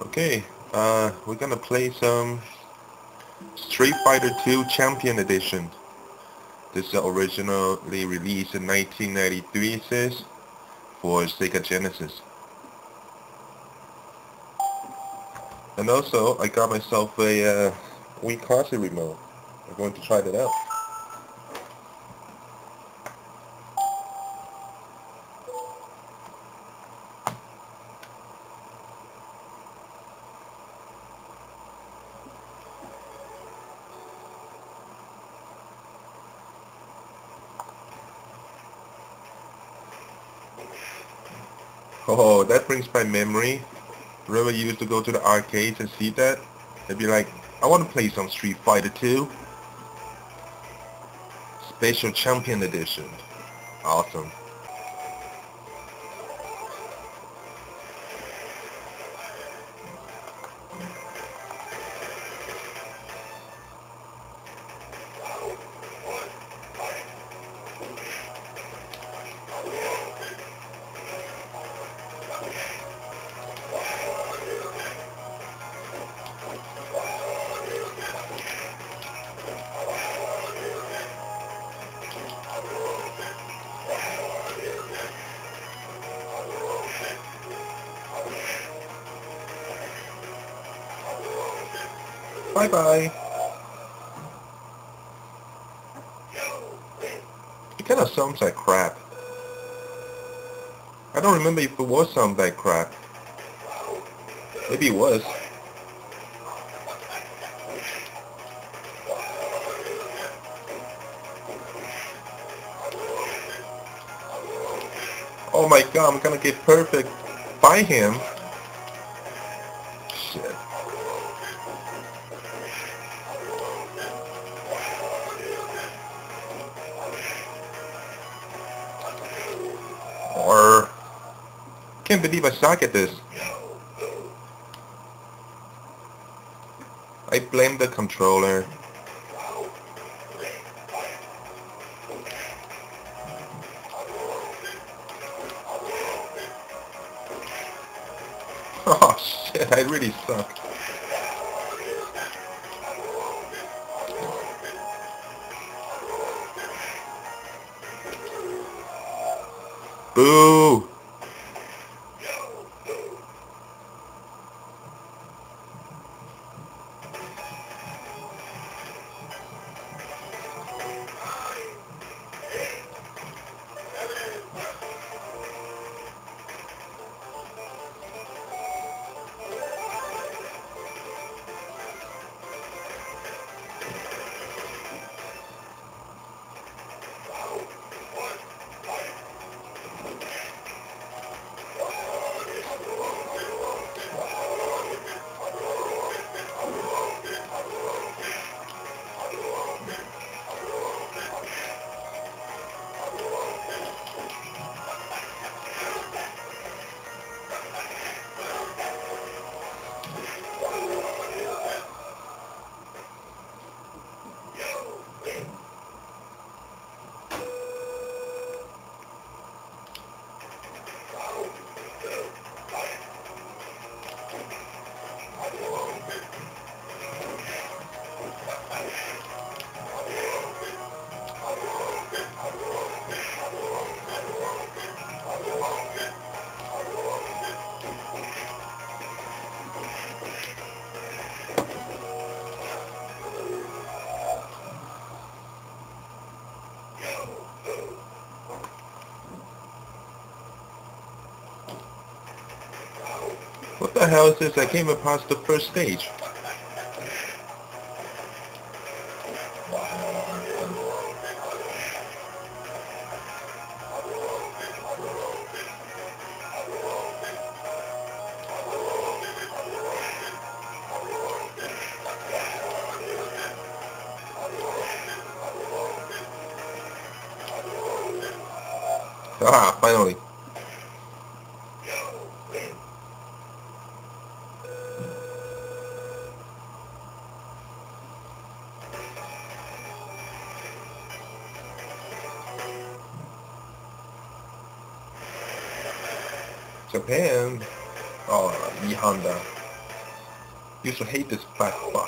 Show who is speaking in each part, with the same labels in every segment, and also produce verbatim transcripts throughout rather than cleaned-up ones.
Speaker 1: Okay, uh, we're gonna play some Street Fighter two Champion Edition. This is originally released in nineteen ninety-three, it says, for Sega Genesis. And also, I got myself a uh, Wii console remote. I'm going to try that out. Oh, that brings back memory. Remember you used to go to the arcades and see that? They'd be like, I want to play some Street Fighter two. Special Champion Edition. Awesome. Bye bye. It kind of sounds like crap. I don't remember if it was sound like crap. Maybe it was. Oh my god, I'm gonna get perfect by him. Shit. Or can't believe I suck at this. I blame the controller. Oh shit, I really suck. Boo! What the hell is this? I came past the first stage. Ah, finally. Japan. Oh, E Honda. Used to hate this fat fuck.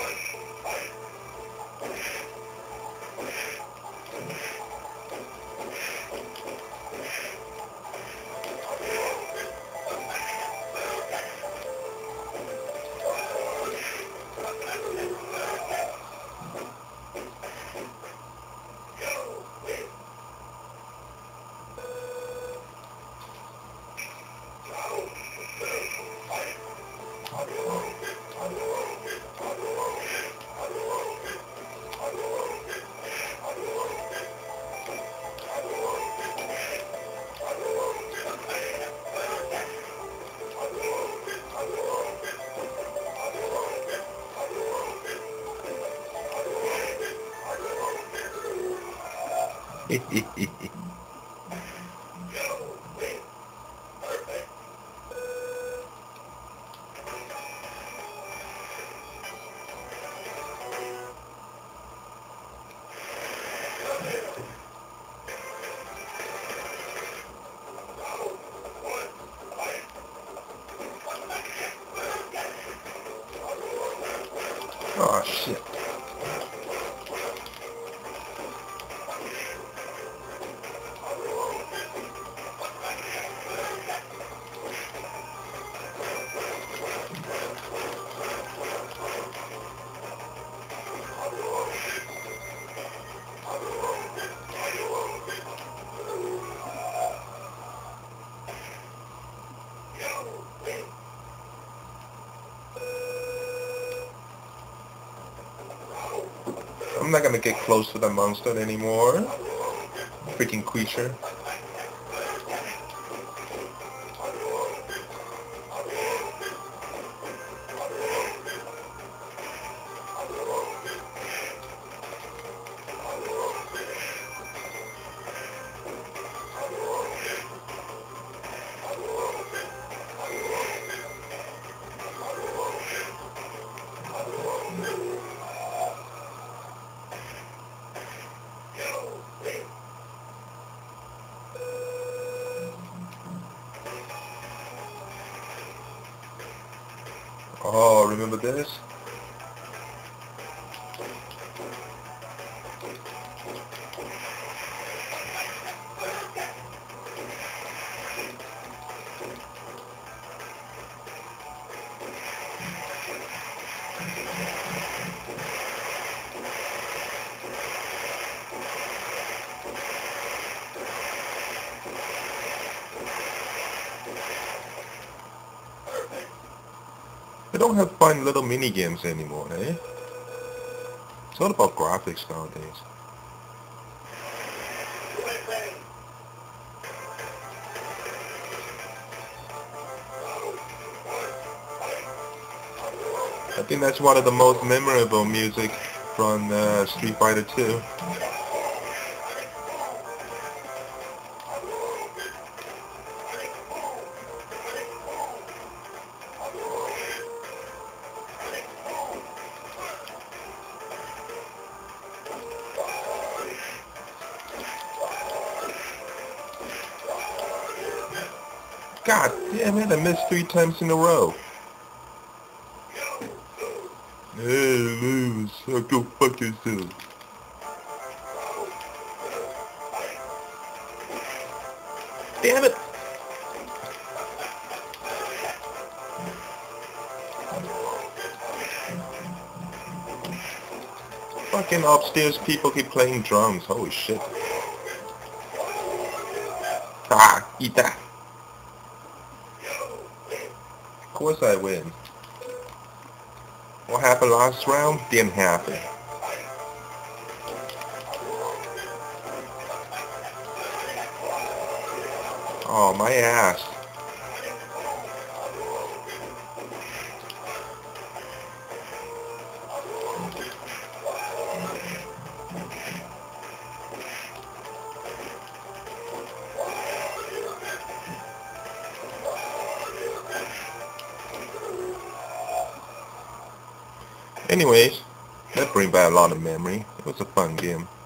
Speaker 1: Oh shit. I'm not gonna get close to the monster anymore. Freaking creature. Oh, remember this? They don't have fun little mini games anymore, eh? It's all about graphics nowadays. I think that's one of the most memorable music from uh, Street Fighter two. God damn it, I missed three times in a row. Hey, lose. So go fuck yourself. Damn it! Fucking upstairs people keep playing drums. Holy shit. Ah, eat that. Of course I win. What happened last round? Didn't happen. Oh, my ass. Anyways, that brings back a lot of memory. It was a fun game.